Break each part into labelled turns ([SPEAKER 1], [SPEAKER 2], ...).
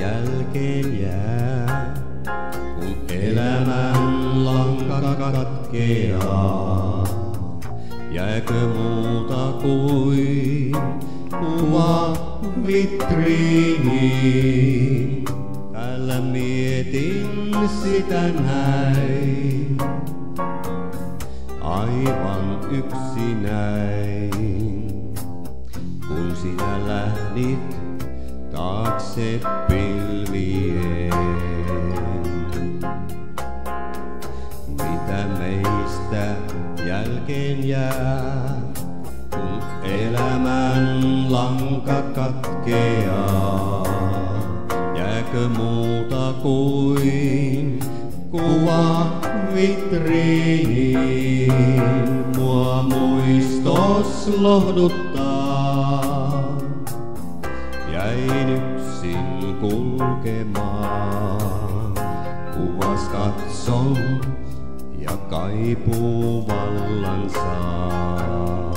[SPEAKER 1] jälkeen jää, kun elämän lanka katkeaa. Jääkö muuta kuin kuva vitriiniin? Täällä mietin sitä näin, aivan yksinäin, kun sinä lähdit taakse pilvien. Mitä meistä jälkeen jää, kun elämän lanka katkeaa? Jääkö muuta kuin kuva vitriiniin? Mua muistos lohduttaa, jäin yksin kulkemaan. Kuvas katson ja kaipuu vallan saa.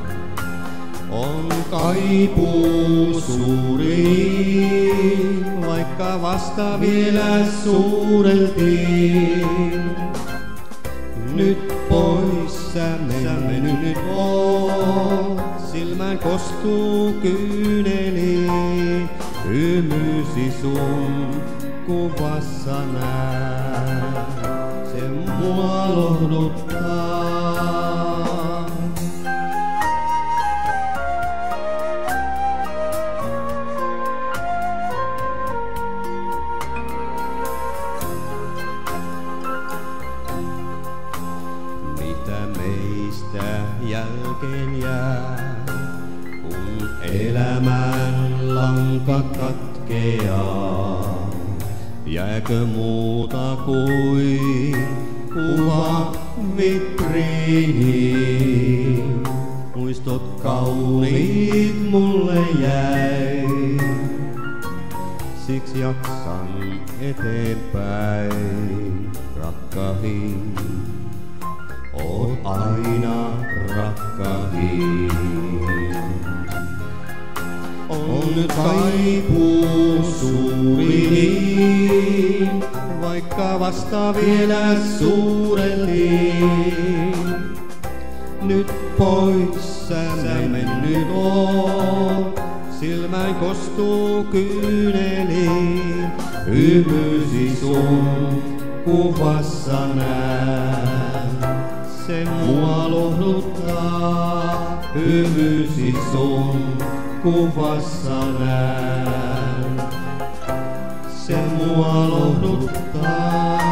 [SPEAKER 1] On kaipuu suuri, vaikka vasta vielä suureltiin. Nyt pois sä mennyt oot, silmään kostuu kyyneli. Hymysi sun kuvassa näen, se mua lohduttaa. Mitä meistä jälkeen jää, kun elämän lanka katkeaa? Jääkö muuta kuin kuva vitriiniin? Muistot kauniit mulle jäi, siksi jaksan eteenpäin. Rakkahin, oot aina rakkahin. On nyt kaipuu suuri niin, vaikka vasta vielä suureltiin. Nyt pois sä mennyt oot, silmään kostuu kyyneli. Hymysi sun kuvassa näen, se mua lohduttaa. Hymysi sun kuvassa näen, se mua lohduttaa.